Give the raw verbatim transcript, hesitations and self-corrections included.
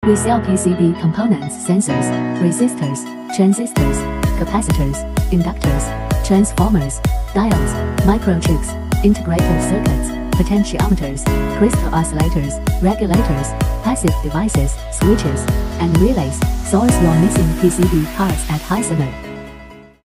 We sell P C B components, sensors, resistors, transistors, capacitors, inductors, transformers, diodes, microchips, integrated circuits, potentiometers, crystal oscillators, regulators, passive devices, switches, and relays. Source your missing P C B parts at Heisener.